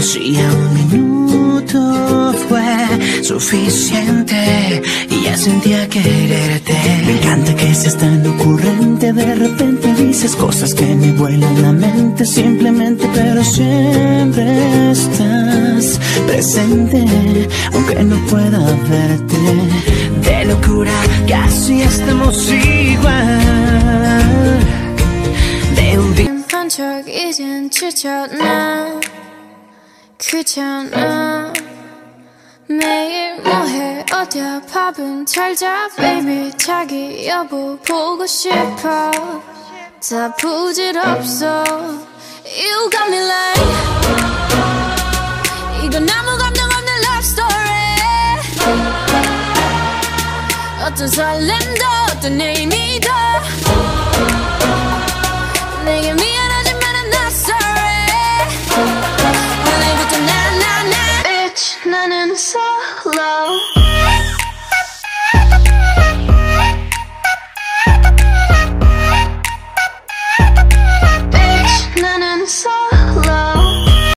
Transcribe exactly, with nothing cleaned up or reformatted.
Si a un minuto fue suficiente y ya sentía quererte. Me encanta que seas tan ocurrente. De repente dices cosas que me vuelan la mente simplemente, pero siempre estás presente, aunque no pueda verte. De locura casi estamos igual. De un día 적 이젠 지쳤나 귀찮아 매일 뭐해 어디야 밥은 잘자 baby 자기 여보 보고 싶어 다 부질없어 You got me like 이건 아무 감정 없는 love story 어떤 설렘도 어떤 의미도 내게 미안하지만 I'm not sorry 오늘부터 나 나 나 Bitch 나는 solo